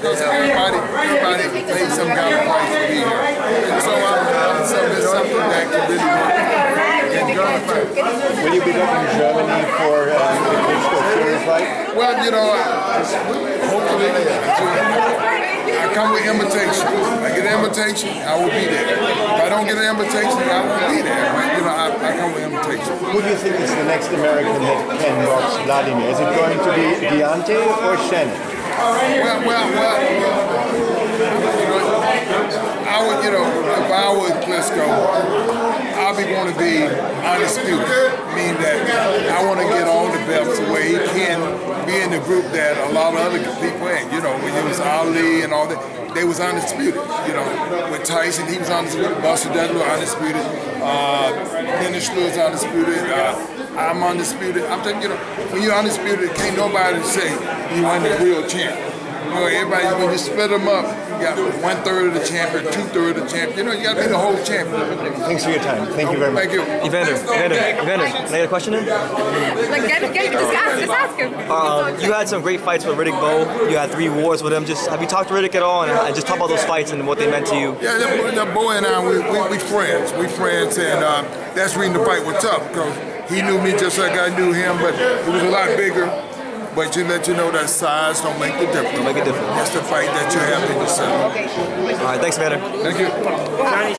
because everybody paid some kind of price to be here. And so it's something that can really work. Will you be back in Germany for the Klitschko Fury fight? Well, you know, hopefully, I come with invitations. I get an invitation, I will be there. If I don't get an invitation, I won't be there. But, you know, I come with invitations. Who do you think is the next American that can box Vladimir? Is it going to be Deontay or Shannon? Well, I would, you know, if I was Klitschko, I be want to be undisputed, meaning that I want to get all the belts where he can be in the group that a lot of other people ain't. You know, when it was Ali and all that, they was undisputed. You know, with Tyson, he was undisputed. Buster Douglas undisputed. Dennis Schluer is undisputed. I'm undisputed. I'm thinking, you know, when you're undisputed, can't nobody say you ain't the real champ. You know, everybody, when you split them up, you got 1/3 of the champion, 2/3 of the champion. You know, you got to be the whole champion. Thanks for your time. Thank you very much. Thank you. Evander, can I get a question in? Just ask him. You had some great fights with Riddick Bowe. You had 3 wars with him. Just have you talked to Riddick at all, and just talk about those fights and what they meant to you? Yeah, the Bowe and I, we friends. We friends, and that's the reason the fight was tough, because he knew me just like I knew him, but he was a lot bigger. But you let you know that size don't make the difference. Don't make a difference. That's the fight that you have in yourself. All right, thanks, Evander. Thank you.